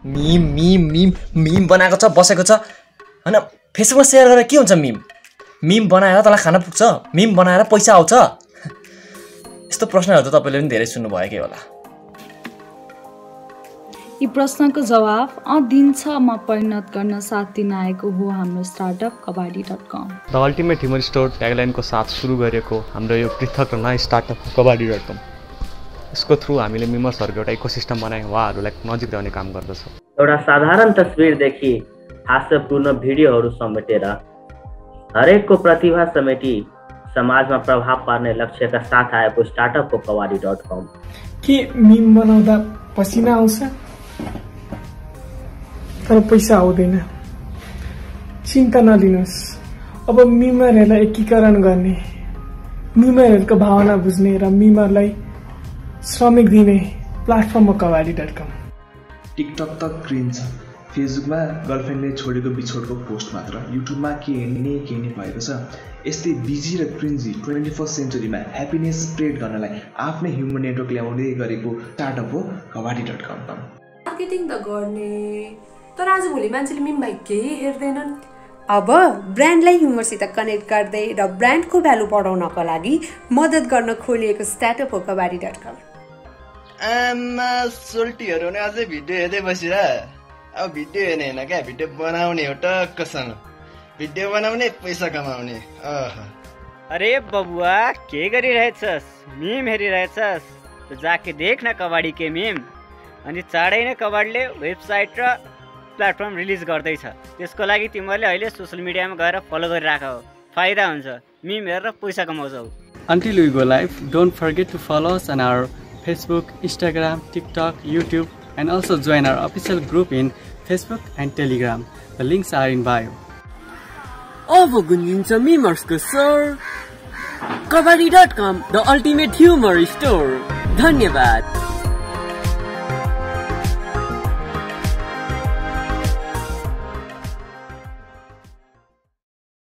Meme meme meme meme बनाएको छ बसेको छ हैन फेसबुकमा शेयर गरेर के हुन्छ मिम बनाएर तँलाई खाना पुग्छ मिम बनाएर पैसा आउँछ यस्तो प्रश्नहरु त तपाईले पनि धेरै सुन्नु भएकै होला यी प्रश्नको जवाफ दिन्छमा परिणत गर्न साथ दिन आएको हो हाम्रो startup kabadi.com the ultimate human store ट्यागलाइनको साथ सुरु गरेको हाम्रो यो पृथक र नयाँ स्टार्टअप kabadi.com यसको थ्रु हामीले मिमर्सहरुको एउटा इकोसिस्टम बनाए उहाँहरुलाई नजिक ल्याउने काम गर्दछौं एउटा साधारण तस्बिरदेखि हास्यपूर्ण भिडियोहरू समेटेर हरेकको प्रतिभा समेटी समाजमा प्रभाव पार्ने लक्ष्यका साथ आएको स्टार्टअप हो kabadi.com के मिम बनाउँदा पसिना आउँछ तर पैसा आउँदैन चिन्ता नलिनुस् अब मिमरहरूलाई एकीकरण गर्ने मिमरहरूको भावना बुझ्ने र मिमरलाई श्रमिक दिने प्लेटफर्म हो kabadi.com टिकटक त क्रिन्ज छ फेसबुकमा गर्लफ्रेन्डले छोडेको बिछोडको पोस्ट मात्र युट्युबमा के हेर्ने भएको छ यस्तै बिजी र क्रिन्जी 21st सेन्चुरीमा ह्याप्पिनेस स्प्रेड गर्नलाई आफ्नै ह्युमन नेटवर्क ल्याउँदै गरेको स्टार्टअप हो kabadi.com मार्केटिङ त गर्ने तर आजभोलि मान्छेले मिम भाइ केही हेर्दैनन् अब ब्रान्डलाई ह्युमरसित कनेक्ट गर्दै र ब्रान्डको भ्यालु बढाउनको लागि मद्दत गर्न खोलिएको स्टार्टअप हो kabadi.com आमा सोल्टीहरु ने अझै भिडियो हेर्दै बसिरा अब भिडियो हेर्ने हैन क्या भिडियो बनाउने हो टक्कसँग भिडियो बनाउने पैसा कमाउने अरे बबुआ के गरिरहेछस् मिम हेरिरहेछस् त जाके देख न कबाडी के मिम अनि चाँडै नै कबाडीले वेबसाइट र प्लेटफर्म रिलिज गर्दैछ त्यसको लागि तिमीहरूले अहिले सोशल मिडियामा गएर फलो गरिराख हो फाइदा हुन्छ मिम हेरेर पैसा कमाउँछौ Until we go live, don't forget to follow us on our Facebook, Instagram, TikTok, YouTube, and also join our official group in Facebook and Telegram. The links are in bio. अब गुन्जिन्छ मिमर्सको स्वर kabadi.com, the ultimate humor store. धन्यवाद.